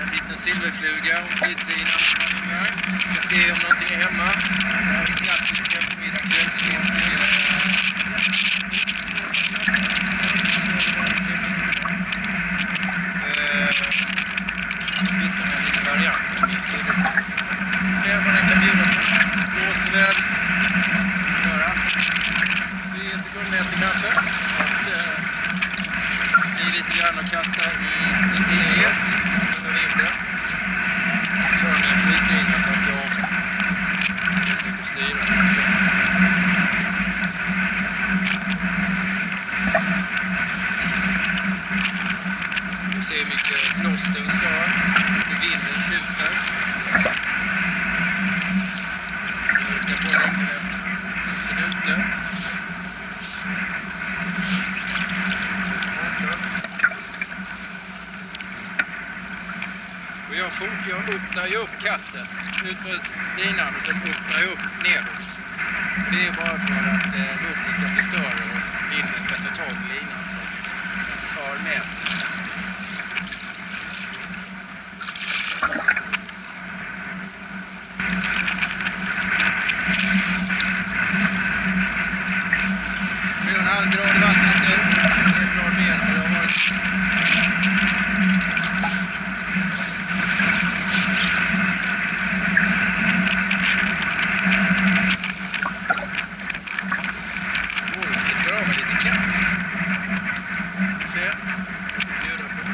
En liten silverfluga och flytlinan. Ska se om någonting är hemma. Klassisk eftermiddag kvällsfisk. Fiskar med en liten variant på min sida. Se vad den kan bjuda på. Blåsväl. Några 10 sekundmeter kanske. I lite grann och kasta i sidled. Så vinden. Kör med en flytlina för att jag försöker styra den. Vi ser mycket blåsten slår. Mycket vinden skjuter. Ökar på längden ute. Och jag öppnar ju upp kastet ut på linan och sen öppnar jag upp nedåt. Och det är bara för att luften ska bli större och vinden ska ta tag i linan så att den för med sig. Grader vattnet nu. Det är bra mer än det har varit. Vi fiskar av med lite katt. Se. Bjuda på.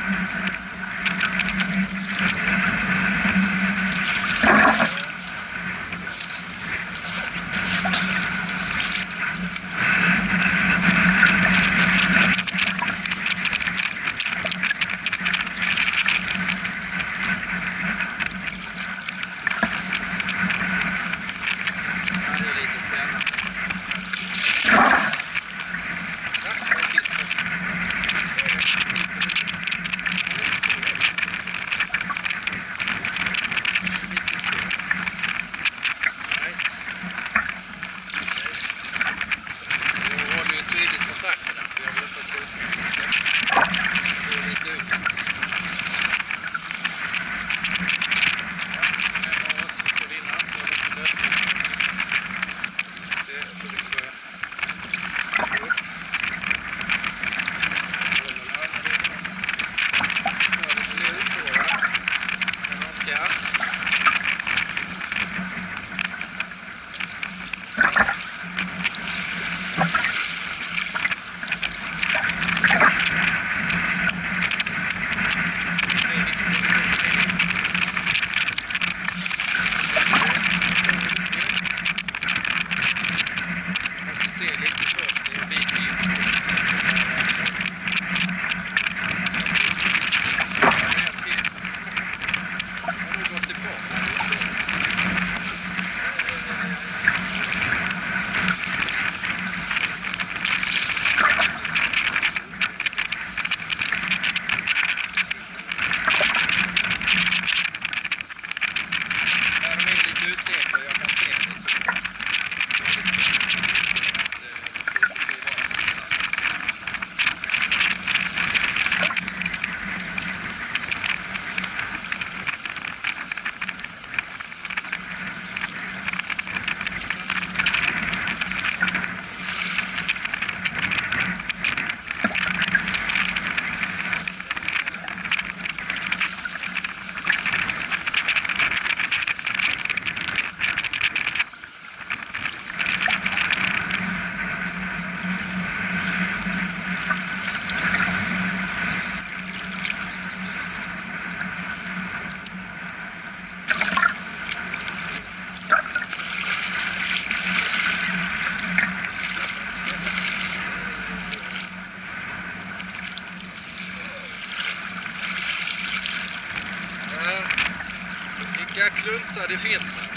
Vilka klunsar det finns här.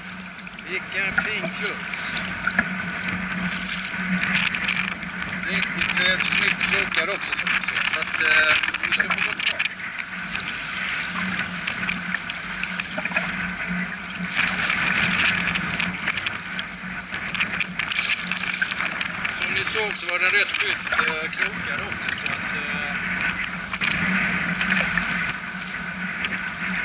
Vilken fin kluns. Riktigt snyggt krokar också som du ser. Så att vi ska få gå tillbaka. Som ni såg så var det rätt schysst krokar också. Så att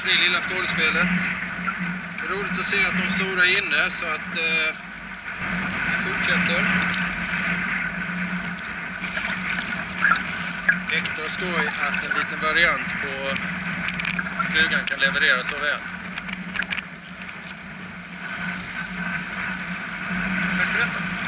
för det lilla skådespelet. Det är roligt att se att de stora är inne, så att vi fortsätter. Extra skoj att en liten variant på flugan kan leverera så väl. Tack för detta.